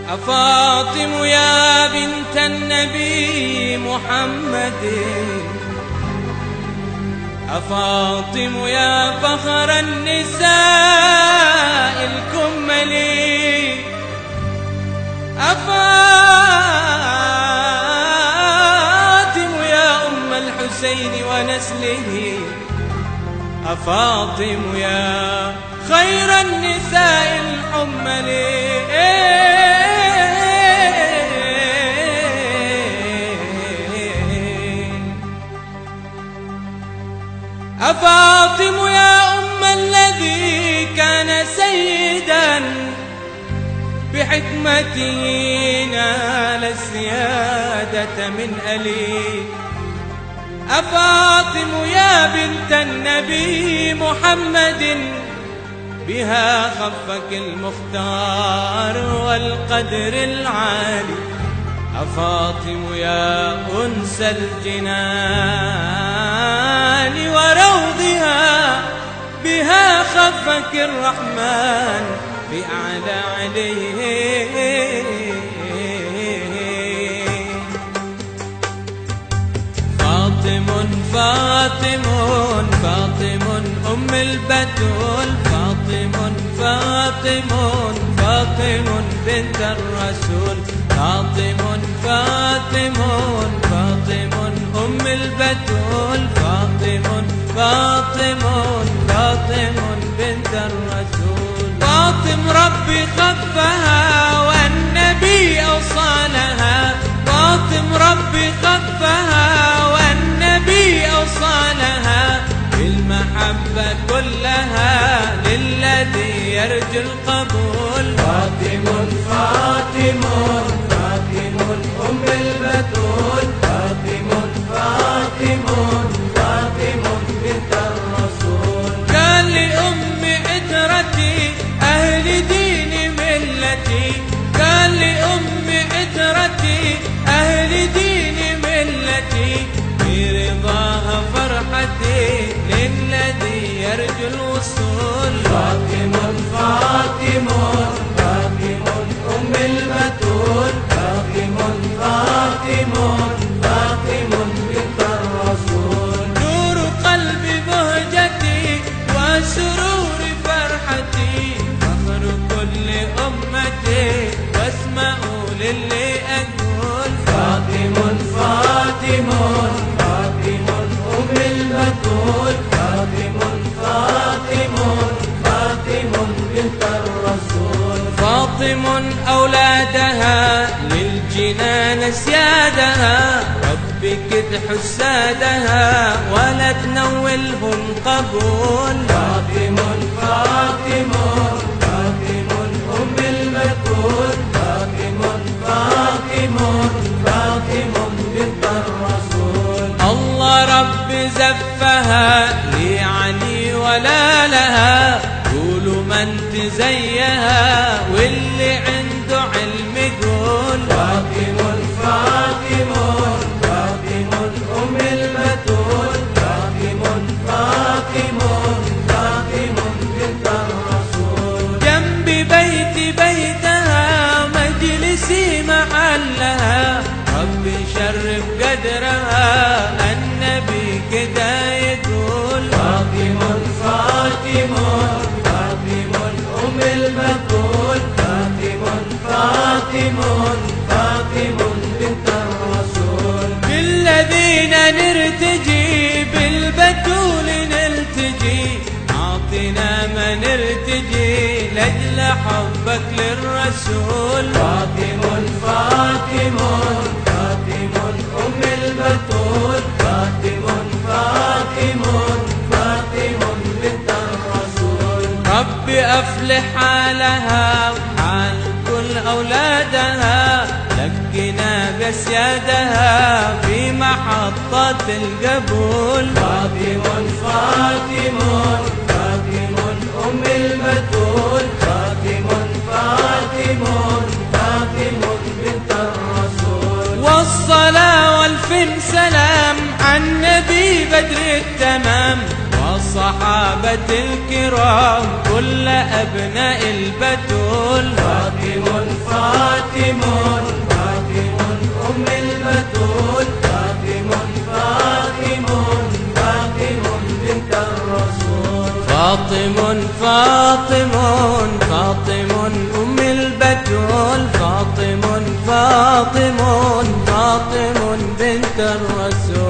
أفاطم يا بنت النبي محمد، أفاطم يا فخر النساء الكملي، أفاطم يا أم الحسين ونسله، أفاطم يا خير النساء الحملي. أفاطم يا أم الذي كان سيدا بحكمته نال السيادة من ألي، أفاطم يا بنت النبي محمد بها خفك المختار والقدر العالي، أفاطم يا أنس الجنان وروضها بها خفك الرحمن بأعلى عليه. فاطم فاطم فاطم أم البتول، فاطم فاطم فاطم بنت الرسول، فاطم فاطم فاطم أم البتول، فاطم فاطم فاطم بنت الرسول. فاطم ربي خفها والنبي أوصالها، فاطم ربي خفها والنبي أوصالها، بالمحبة كلها للذي يرجو القبول. فاطم فاطم فاطم أم البتول، فاطم فاطم فاطم بنت الرسول. قال لأم عترتي أهل دين ملتي، قال لأم عترتي أهل دين ملتي، برضاها فرحتي للذي يرجو الوصول. فاطم فاطم فاطم أم البتول، فاطم فاطم فاطم بنت الرسول. نور قلبي بهجتي وسرور فرحتي، فخر كل أمتي واسمعوا للي أقول. فاطم فاطم فاطم أم البتول، فاطم فاطم فاطم بنت الرسول. فاطم أولادها للجنان سيادها، ربك ادح السادها ولا تنولهم قبول. فاطم فاطم فاطم أم البتول، فاطم فاطم فاطم بنت الرسول. الله رب زفها لعلي ولا لها، قولوا من تزيها واللي عنده علم يقول. فاطم فاطم فاطم أم البتول، فاطم فاطم فاطم بنت الرسول. جنب بيتها مجلسي محلها، ربي شرف قدرها النبي كدا يقول. فاطم فاطم فاطم أم البتول، فاطم فاطم فاطم بنت الرسول. بالذين نرتجي بالبتول نلتجي، أعطنا ما نرتجي لأجل حبك للرسول. فاطم فاطم فاطم أم البتول، فاطم فاطم فاطم بنت الرسول. ربي أفلح حالها حال كل أولادها، لقنا بسيادها في محطة القبول. فاطم فاطم فاطم أم البتول، فاطم فاطم فاطم بنت الرسول. والصلاة والف سلام عن نبي بدر التمام، والصحابة الكرام كل أبناء البتول. فاطم فاطم فاطم أم البتول فاطم فاطم فاطم بنت الرسول فاطم فاطم فاطم أم البتول فاطم فاطم فاطم بنت الرسول